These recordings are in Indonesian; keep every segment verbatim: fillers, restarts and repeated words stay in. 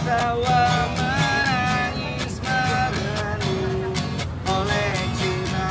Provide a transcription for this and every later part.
Tawa menangis mengeluh oleh cinta.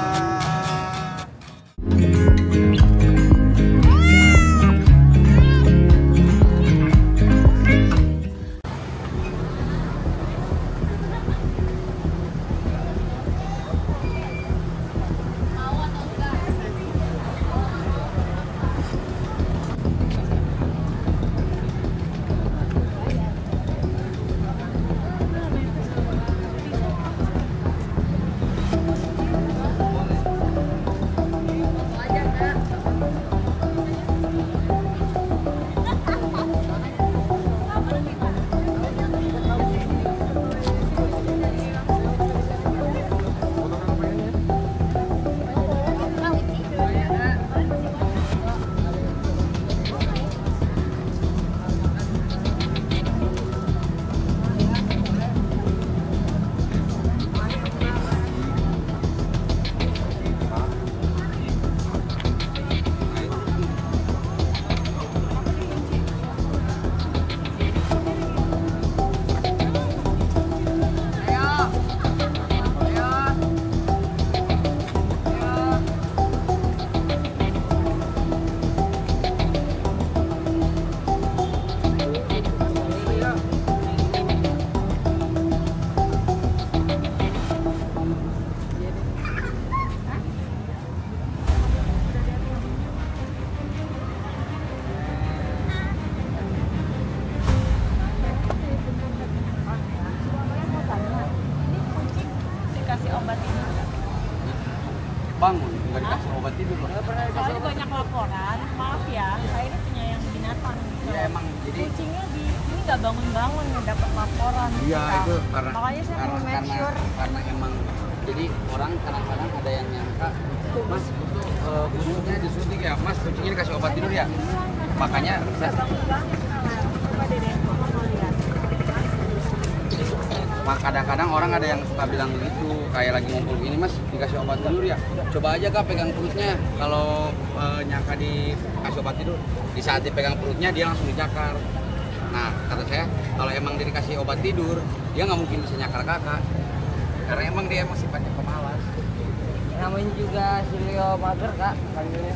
Bangun, nggak dikasih obat tidur loh. Soalnya banyak laporan, maaf ya, saya ini punya yang binatang gitu. Iya emang, jadi kucingnya di ini nggak bangun-bangun dapat laporan. iya gitu. itu karena Makanya saya karena, mau make karena, sure. karena emang jadi orang kadang-kadang ada yang nyangka, Mas itu uh, kucingnya disuntik ya, Mas kucingnya dikasih obat tidur ya. Makanya Nggak bangun-bangun malah. Coba deh deh, mama mau lihat. Mak kadang-kadang orang ada yang suka bilang begitu, kayak lagi ngumpul gini, Mas dikasih obat tidur ya. Coba aja Kak pegang perutnya, kalau uh, nyangka dikasih obat tidur, di saat dipegang perutnya dia langsung dicakar. Nah kata saya, kalau emang dia dikasih obat tidur, dia nggak mungkin bisa nyakar kakak, karena emang dia emang sifatnya pemalas. Namanya juga Silio mager kak, panggilnya.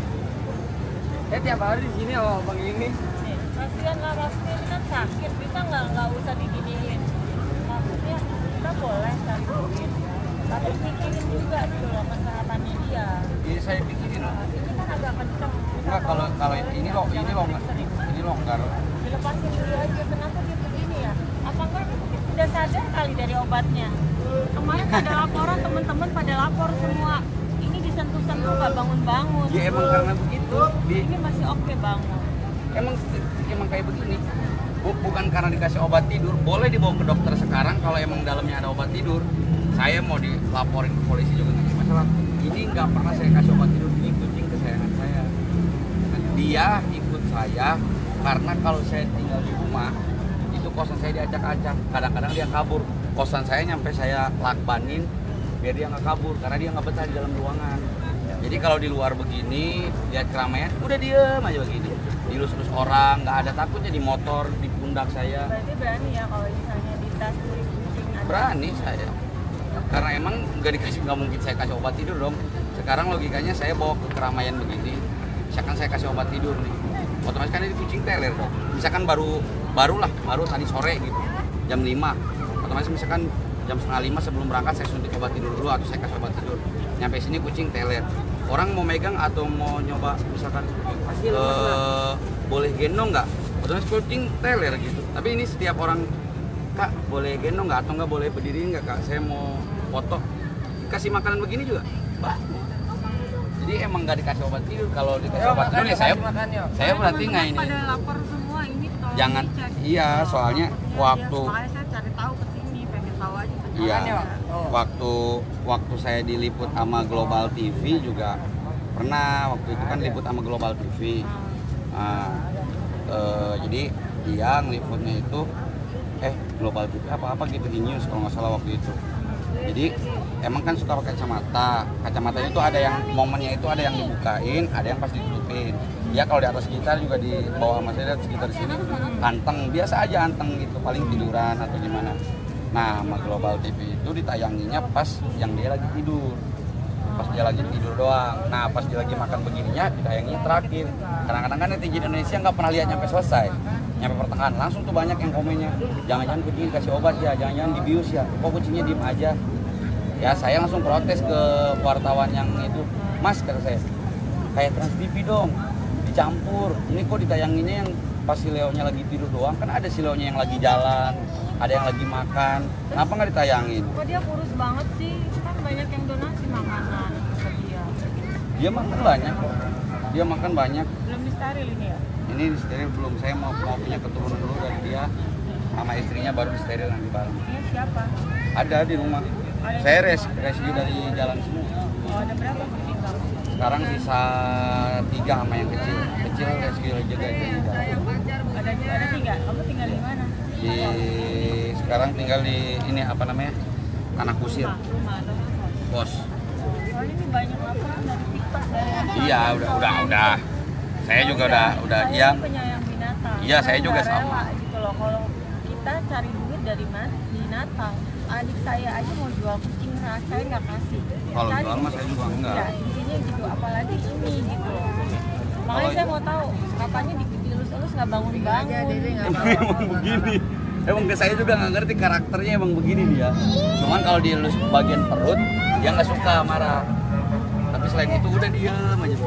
Eh tiap hari di sini oh bang ini. Kasihan lah, maksudnya ini kan sakit, bisa nggak nggak usah diginiin. Maksudnya kita boleh cari duit, tapi pikirin juga gitu loh kesehatannya dia. Jadi saya pikirin loh. Ini kan agak kenceng. Enggak, kalau kalau ini loh, ini loh, ini longgar. Dilepasin dulu aja, kenapa dia begini ya? Apa enggak udah sadar kali dari obatnya? Kemarin ada laporan, teman-teman pada lapor semua. Ini disentuh-sentuh nggak bangun-bangun. Ya emang karena begitu. Di, Ini masih oke bangun. emang emang kayak begini. Bukan karena dikasih obat tidur, boleh dibawa ke dokter sekarang kalau emang dalamnya ada obat tidur. Saya mau dilaporin ke polisi juga nggak ada masalah. Ini nggak pernah saya kasih obat tidur, ini kucing kesayangan saya. Dia ikut saya karena kalau saya tinggal di rumah itu kosan saya diacak-acak. Kadang-kadang dia kabur. Kosan saya nyampe saya lakbanin biar dia nggak kabur karena dia nggak betah di dalam ruangan. Jadi kalau di luar begini lihat keramaian, udah diem aja begini. Dilus-lus orang, nggak ada takutnya di motor, di pundak saya. Berarti berani ya kalau misalnya di tas kucing ada. Berani saya. Karena emang nggak dikasih, nggak mungkin saya kasih obat tidur dong. Sekarang logikanya saya bawa ke keramaian begini, misalkan saya kasih obat tidur nih, otomatis kan ini kucing teler dong. Misalkan baru barulah baru tadi sore gitu, jam lima, otomatis misalkan jam setengah lima sebelum berangkat saya suntik obat tidur dulu atau saya kasih obat tidur. Nyampe sini kucing teler. Orang mau megang atau mau nyoba misalkan uh, boleh gendong nggak? Otomatis kucing teler gitu. Tapi ini setiap orang, Kak boleh gendong nggak atau nggak boleh berdiri nggak Kak? Saya mau foto. Kasih makanan begini juga, Pak. Jadi emang nggak dikasih obat tidur. Kalau dikasih obat tidur ya saya, saya berarti nggak ini. Pada lapor semua ini tolong Jangan, dicek. iya soalnya Ya, waktu. ya, makanya saya cari tahu ke sini, pengen tahu aja. Iya, Oh. waktu waktu saya diliput sama Global T V juga pernah. Waktu itu kan liput sama Global T V. Nah, eh, jadi dia ngeliputnya itu eh Global T V apa-apa gitu di news kalau nggak salah waktu itu. Jadi emang kan suka pakai kacamata. Kacamatanya itu ada yang momennya itu ada yang dibukain, ada yang pas ditutupin. Ya kalau di atas gitar juga di bawah Mas Eda sekitar sini anteng, biasa aja anteng gitu, paling tiduran atau gimana. Nah, sama Global T V itu ditayanginya pas yang dia lagi tidur. Pas dia lagi tidur doang. Nah, pas dia lagi makan begininya ditayanginya terakhir. Kadang-kadang kan netizen Indonesia nggak pernah lihat nyampe selesai. Nyampe pertengahan langsung tuh banyak yang komennya, jangan-jangan kucing kasih obat ya, jangan-jangan dibius ya, kok kucingnya diem aja. Ya saya langsung protes ke wartawan yang itu, Mas kata saya, kayak Trans T V dong, dicampur. Ini kok ditayanginnya yang pas si Leonya lagi tidur doang, kan ada si Leonya yang lagi jalan, ada yang lagi makan, kenapa nggak ditayangin? Kok dia kurus banget sih? Kan banyak yang donasi makanan ke dia. Dia makan banyak kok, dia makan banyak. Belum disteril ini ya? Ini steril belum, saya mau, mau punya keturunan dulu dari dia, sama istrinya baru steril nanti bareng. Ini siapa? Ada di rumah. Saya res, rescue dari jalan semua. Oh, ada berapa bertinggal? Sekarang sisa tiga sama yang kecil. Kecil rescue juga di jalan. Ada ada tiga. Kamu tinggal di mana? Di sekarang tinggal di ini apa namanya? Tanah Kusir. Rumah, rumah atau kos? Kos. Soalnya ini banyak laporan dari TikTok. Dari Iya, udah udah udah. Saya juga udah udah saya iya. penyayang binatang. Iya, saya juga nggak rela sama. gitu loh. Kalau kita cari duit dari mana? Binatang. Adik saya aja mau jual kucing ras, saya nggak kasih. Kalau Cari jual mah saya juga enggak. Ya, intinya gitu. Apalagi ini gitu loh. Makanya saya mau tahu, katanya dielus-elus nggak bangun-bangun. Emang begini. Emang ke saya juga nggak ngerti karakternya emang begini dia. Cuman kalau dielus bagian perut, dia nggak suka marah. Tapi selain itu udah diam aja.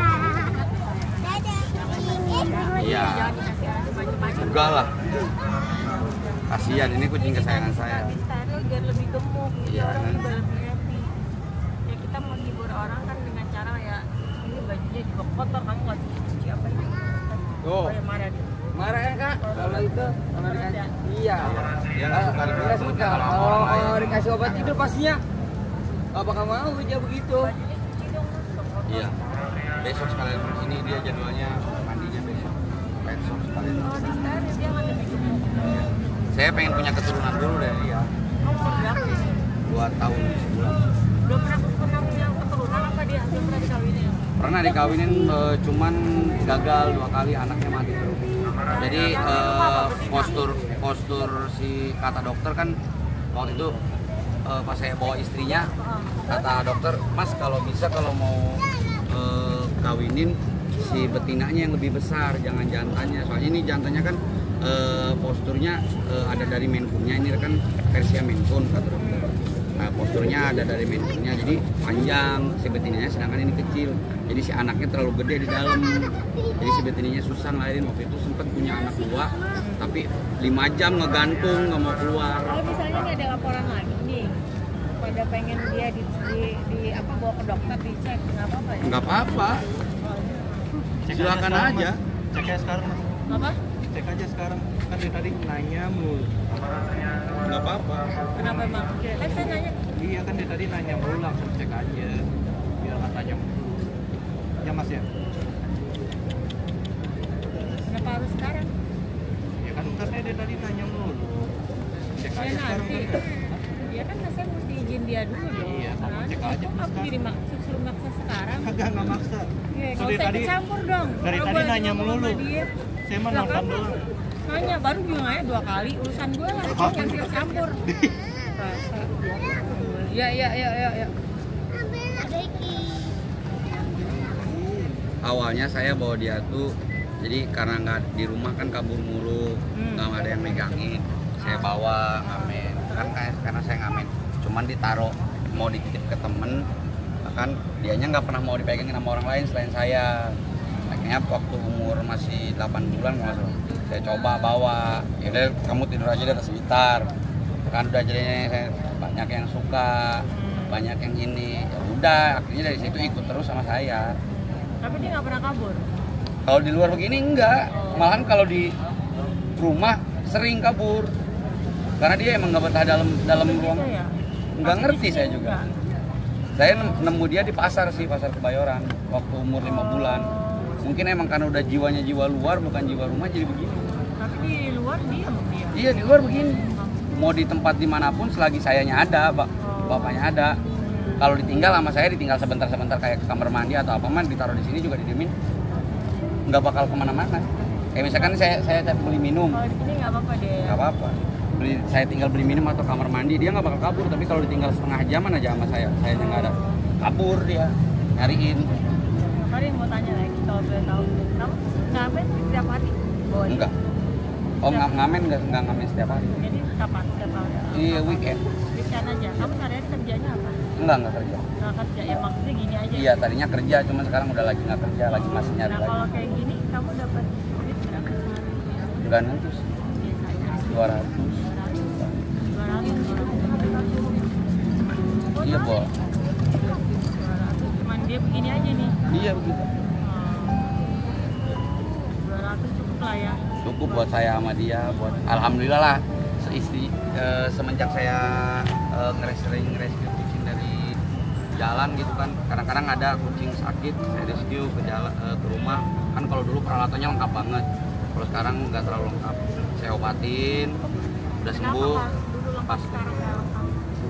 Iya. Enggak lah. Kasihan ini kucing kesayangan saya. Steril biar lebih gemuk, Iya, orang kan? juga lebih happy. Ya kita menghibur orang kan dengan cara ya ini bajunya juga kotor, kamu nggak cuci apa ini? Tuh. Oh ya marah dia. Marah kan kak? Kalau itu, kalau dikasih, iya. Dia nggak suka Dia dibeli suka. kalau sama Kalau orang lain. kalau dikasih obat tidur pastinya, apakah mau dia begitu? Bajunya cuci dong mas, kotor. Iya. Besok sekalian ini dia jadwalnya mandinya besok. Besok sekalian. Oh di steril dia nggak lebih gemuk. Saya pengen punya keturunan dulu dari dia. Kamu umur berapa ini? Dua tahun sebulan. Belum pernah pernah punya keturunan apa dia? Belum pernah dikawinin? Pernah dikawinin eh, cuman gagal dua kali, anaknya mati terus. Jadi eh, postur postur si kata dokter kan waktu itu eh, pas saya bawa istrinya, kata dokter, Mas kalau bisa kalau mau eh, kawinin si betinanya yang lebih besar, jangan jantannya. Soalnya ini jantannya kan eh, posturnya eh, ada dari Maine Coon-nya, ini kan versi Maine Coon kata dokter. Nah, posturnya ada dari Maine Coon-nya, jadi panjang si betinanya, sedangkan ini kecil. Jadi si anaknya terlalu gede di dalam. Jadi si betinanya susah ngelahirin. Waktu itu sempat punya anak dua, tapi lima jam ngegantung nggak mau keluar. Kalau misalnya nih ada laporan lagi nih, pada pengen dia di, di, di apa bawa ke dokter dicek, nggak apa-apa ya? Nggak apa-apa, silakan aja. Cek aja sekarang mas, Apa? cek aja sekarang. Kan dari tadi nanya mulu. Nggak apa-apa. Kenapa emang? Kan saya nanya, Iya kan dari tadi nanya mulu, langsung cek aja. Biar nggak tanya mulu. Ya mas ya? kenapa harus sekarang? Ya kan kan dari tadi nanya mulu. Cek Ya aja sekarang nanti. kan. Ya kan saya mesti izin dia dulu dong. Iya, kamu Nanti cek aja kok mas aku sekarang. jadi mak suruh maksa sekarang. Kagak nggak maksa. Ya, So, nggak dari usah tadi dicampur dong. dari Kalau tadi gua lagi nanya ngomong melulu. sama dia, Saya mah nggak nonton apa-apa. doang. Nanya, baru bilang aja dua kali, urusan gue lah, Oh. jangan dia campur. Rasa. Ya, ya, ya, ya, ya. Awalnya saya bawa dia tuh, jadi karena nggak di rumah kan kabur mulu, Hmm. nggak ada yang megangin. Saya bawa ngamen, kan kayak karena saya ngamen, cuman ditaruh mau dititip ke temen, kan dianya nggak pernah mau dipegangin sama orang lain selain saya. Makanya waktu umur masih delapan bulan nggak salah, saya coba bawa, yaudah kamu tidur aja di atas gitar. Kan udah jadinya saya banyak yang suka, banyak yang ini, ya udah akhirnya dari situ ikut terus sama saya. Tapi dia nggak pernah kabur. Kalau di luar begini enggak, malahan kalau di rumah sering kabur. Karena dia emang nggak betah dalam dalam ruang. Gitu ya? Nggak Tapi ngerti di sini saya juga. enggak. Saya nem- nemu dia di pasar sih, pasar Kebayoran, waktu umur lima bulan. Mungkin emang karena udah jiwanya jiwa luar, bukan jiwa rumah, jadi begini. Tapi di luar diam dia. Iya di luar begini. Mau di tempat dimanapun selagi sayanya ada, bak- bapaknya ada. Kalau ditinggal sama saya ditinggal sebentar-sebentar kayak ke kamar mandi atau apa man ditaruh di sini juga didiemin. nggak bakal kemana-mana. Kayak misalkan saya saya beli minum, Kalau di sini nggak apa-apa deh. nggak apa-apa. Beli, saya tinggal beli minum atau kamar mandi, dia nggak bakal kabur. Tapi kalau ditinggal setengah jaman aja sama saya, saya nggak ada, kabur dia, nyariin. Sorry mau tanya lagi kalau boleh tahu. Kamu ngapain setiap hari? Bawa dia? Enggak. Oh nggak ngamen nggak nggak ngamen setiap hari. Jadi kapan? Setiap hari? Iya weekend. Weekend aja. Kamu sehari-hari kerjanya apa? Enggak nggak kerja. Nggak kerja. Ya maksudnya gini aja. Iya tadinya kerja, cuma sekarang udah lagi nggak kerja, lagi masih nyari Nah lagi. kalau kayak gini kamu dapat duit berapa sehari? Nggak nentu sih. Biasanya dua ratus. dua ratus. dua ratus. Oh, Iya, Bo. dua ratus. Cuman dia begini aja nih. Iya begitu. dua ratus cukup lah ya. Cukup buat saya sama dia, buat alhamdulillah lah seistri eh, semenjak saya eh, ngeres-sering ngerescue kucing dari jalan gitu kan. Kadang-kadang ada kucing sakit, saya rescue ke jalan eh, ke rumah. Kan kalau dulu peralatannya lengkap banget. Kalau sekarang nggak terlalu lengkap. Saya obatin, udah sembuh. Kenapa, Pak? Dulu lengkap, Pas sekarang nggak lengkap.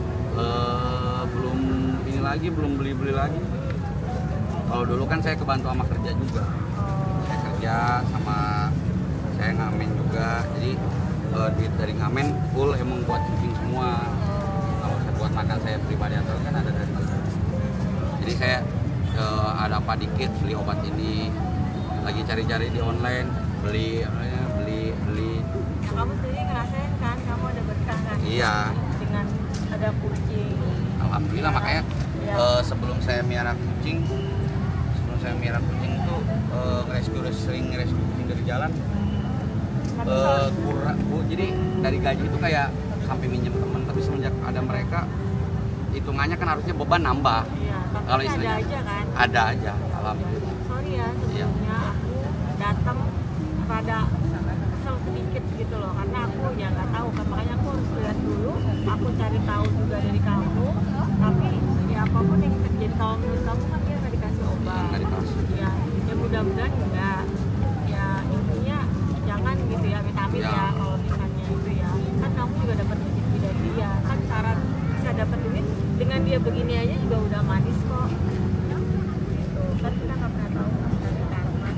eh, belum ini lagi, belum beli-beli lagi. Kalau dulu kan saya kebantu sama kerja juga. Oh. Saya kerja sama saya ngamen juga, jadi uh, duit dari ngamen full emang buat kucing semua. Kalau saya buat makan saya pribadi atau kan ada dari situ. Jadi saya uh, ada apa dikit beli obat ini, lagi cari-cari di online, beli uh, beli beli. Nah, kamu sendiri ngerasain kan, kamu ada berkah kan? Iya. Dengan ada kucing. Alhamdulillah makanya Iya. uh, sebelum saya miara kucing, sebelum saya miara kucing tuh uh, rescue sering rescue kucing dari jalan. Tapi Eh, kalau- kurang bu, jadi dari gaji itu kayak sampai minjem teman, tapi semenjak ada mereka hitungannya kan harusnya beban nambah. Iya, tapi Kalau ada istilahnya aja kan. ada aja, alhamdulillah. Sorry ya sebelumnya aku datang rada kesel sedikit gitu loh, karena aku ya nggak tahu kan, makanya aku harus lihat dulu, aku cari tahu juga dari kamu. Tapi ya apapun yang terjadi, kalau menurut kamu kan dia nggak dikasih obat. Nggak dikasih. Ya, ya mudah-mudahan enggak. Ya intinya jangan gitu ya vitamin ya, Ya. kalau misalnya itu ya. Kan kamu juga dapat rezeki dari dia. Kan cara bisa dapat duit dengan dia begini aja juga udah manis kok. Gitu. Kan kita nggak pernah tahu kan dari karma.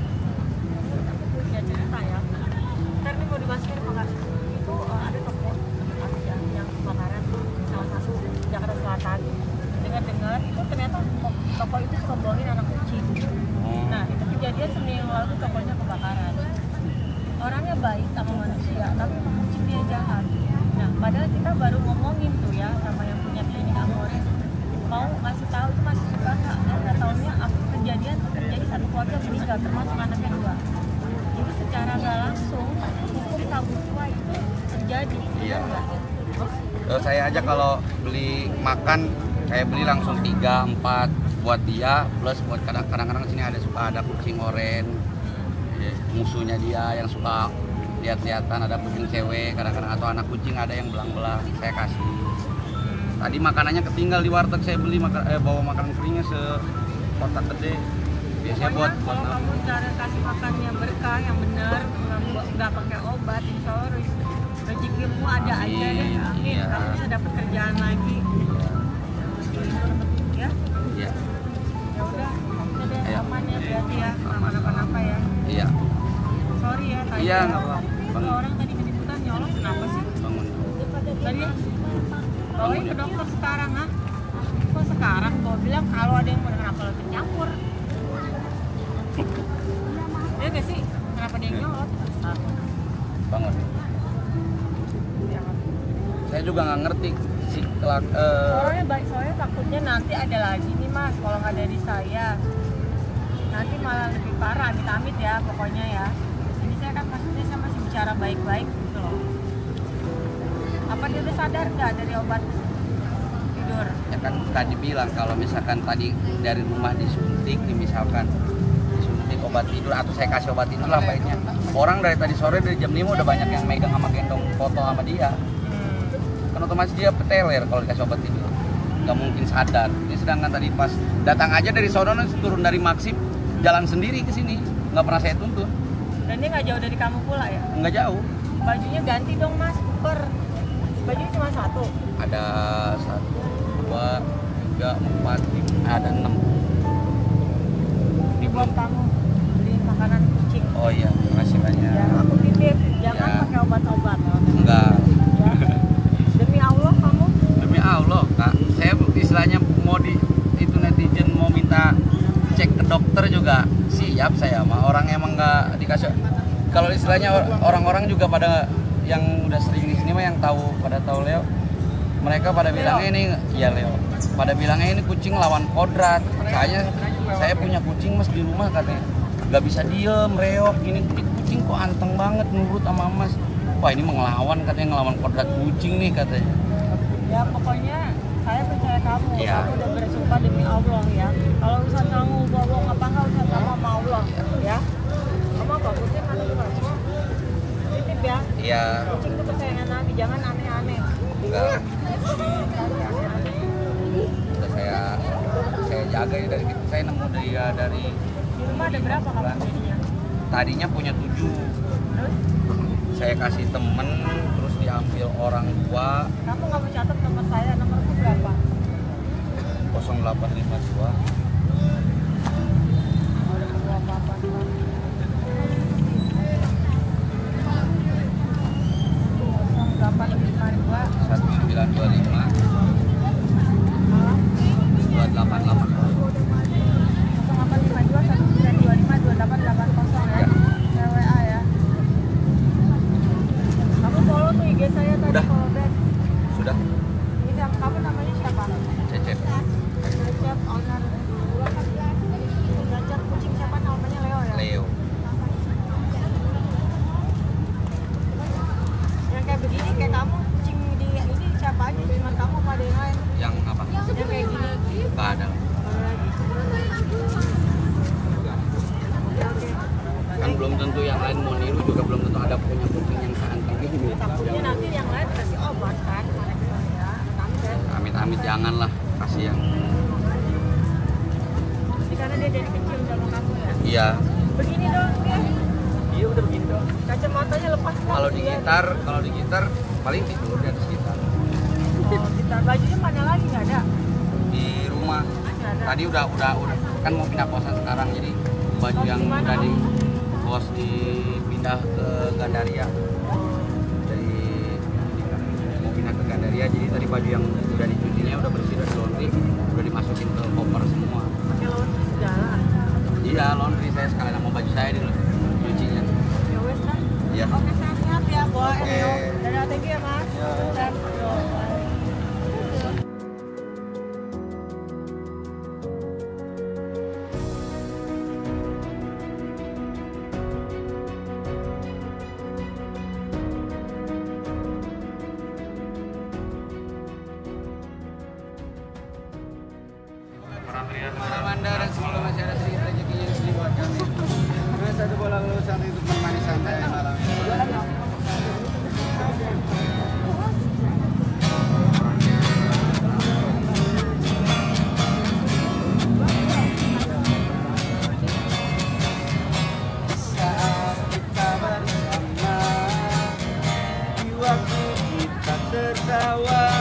Ya cerita ya. Ntar nih mau dimasukin apa enggak? Itu eh, ada toko dekat ya, yang kebakaran tuh salah satu Jakarta Selatan. Dengar-dengar itu ternyata toko itu suka bawain anak kucing. Nah itu kejadian seminggu yang lalu tokonya kebakaran. Orangnya baik sama manusia, tapi kucing dia jahat. Nah padahal kita baru ngomongin tuh ya sama yang punya klinik Amore, mau ngasih tahu itu masih suka nggak? Dan nggak tahunya aku kejadian tuh terjadi satu keluarga meninggal, termasuk anaknya dua. Jadi secara nggak langsung hukum tabur tua itu terjadi. Iya. Nggak? Terus saya aja kalau beli makan kayak beli langsung tiga empat buat dia, plus buat kadang-kadang sini ada suka ada kucing oren, ya, musuhnya dia yang suka lihat-lihatan, ada kucing cewek kadang-kadang atau anak kucing ada yang belang-belang, saya kasih. Tadi makanannya ketinggal di warteg, saya beli makan eh, bawa makanan keringnya sekotak gede. Biasanya Pokoknya buat buat kalau nabung. kamu cara kasih makan yang berkah, yang benar, nggak nggak pakai obat, insya Allah rez- rezekimu ada aja deh. Amin, Amin. iya. Kamu bisa dapat kerjaan lagi. Ya, Iya. ya udah, oke deh, Iya. aman ya berarti ya, nggak Aman. kenapa-napa ya. Iya, Sorry ya, tadi Iya, ya. nggak apa-apa. Itu Bang. orang tadi ketiputan nyolong kenapa sih? bangun. Tadi bawain ke dokter sekarang ah. Kok sekarang? Kau bilang kalau ada yang kenapa lo tercampur? Ya gak sih? Kenapa dia yang nyolot? Bangun. Ya. Saya juga nggak ngerti si kelak eh, Soalnya baik, soalnya takutnya nanti ada lagi nih mas, kalau nggak dari saya nanti malah lebih parah, amit-amit ya pokoknya ya. Ini saya kan maksudnya saya masih bicara baik-baik gitu loh. Apa dia udah sadar nggak dari obat tidur? ya kan tadi bilang kalau misalkan tadi dari rumah disuntik, misalkan disuntik obat tidur atau saya kasih obat tidur lah baiknya. Orang dari tadi sore dari jam lima udah banyak yang megang sama gendong foto sama dia. Hmm. Kan otomatis dia peteler kalau dikasih obat tidur, nggak mungkin sadar. Ini sedangkan tadi pas datang aja dari sono turun dari Maksib jalan sendiri ke sini, nggak pernah saya tuntun, Dan dia nggak jauh dari kamu pula ya? nggak jauh. Bajunya ganti dong mas, per bajunya cuma satu. Ada satu, dua, tiga, empat, lima, ada enam. Ini buat kamu beli makanan kucing. Oh iya, terima kasih banyak. Ya, aku titip, jangan Ya. pakai obat-obat. Enggak. Ya. Demi Allah kamu. Demi Allah, Kak. Saya istilahnya mau di itu netizen mau minta cek ke dokter juga siap saya mah. Orang emang nggak dikasih. Kalau istilahnya orang-orang juga pada yang udah sering di sini mah yang tahu pada tahu Leo. Mereka pada bilangnya ini ya Leo. Pada bilangnya ini kucing lawan kodrat. Saya saya punya kucing mas di rumah katanya. Nggak bisa diem, reok gini. Kucing kok anteng banget nurut sama mas. Wah ini ngelawan katanya ngelawan kodrat kucing nih katanya. Ya pokoknya saya percaya kamu. Ya. Kamu udah bersumpah demi Allah ya. Kalau urusan kamu bohong apa enggak urusan kamu sama Allah ya. Kamu apa kucing atau gimana? Titip ya. Iya. Kucing itu kesayangan Nabi, jangan aneh-aneh. Enggak. Udah saya saya jaga ya dari kecil. Saya nemu dia dari Di rumah ada berapa kamu kucingnya? tadinya punya tujuh. Terus Saya kasih temen terus diambil orang tua. kamu nggak mau catat nomor saya, nomorku berapa? nol delapan lima dua delapan lima dua satu sembilan dua lima dua delapan delapan. delapan lima dua satu sembilan dua lima dua delapan delapan nol ya. Ya. Saya W A ya. Kamu follow tuh I G saya tadi, Udah. follow back. Sudah. Ini sama kamu namanya siapa? Cecep. Cecep owner. Cecep kucing siapa namanya Leo ya? Leo. Yang kayak begini kayak kamu kucing di ini siapa aja? Cuma kamu apa ada yang lain? Yang apa? Yang kayak gini. Nggak ada. Oke, oke. Kan belum tentu yang lain mau niru juga belum tentu ada punya kucing yang seanteng ini. Takutnya nanti yang lain kasih obat kan mereka ya. Takut. Amit-amit janganlah kasih yang Jadi karena dia dari kecil sama kamu ya. iya. Begini dong dia. Iya udah begini dong. Kacamatanya lepas kan? Kalau di dia. gitar, kalau di gitar paling tidur di atas gitar. Oh, gitar bajunya mana lagi nggak ada? Di rumah. Nggak ada. Tadi udah udah udah kan mau pindah kosan sekarang jadi baju Kos yang di mana, udah di Om? kos dipindah ke Gandaria. Dari mau pindah ke Gandaria jadi tadi baju yang udah dicucinya udah bersih udah di laundry udah dimasukin ke koper semua. Pakai laundry segala. Iya laundry saya sekalian sama baju saya dulu cucinya. Ya wes kan? Iya. Oke sehat-sehat ya boy. Oke. Dadah thank you ya mas. Dan yo. Para Anda dan semoga masih ada sedikit rezeki yang sedih buat kami. Nah, satu bola lulusan itu menemani santai malam ini. Saat kita bersama, di waktu kita tertawa.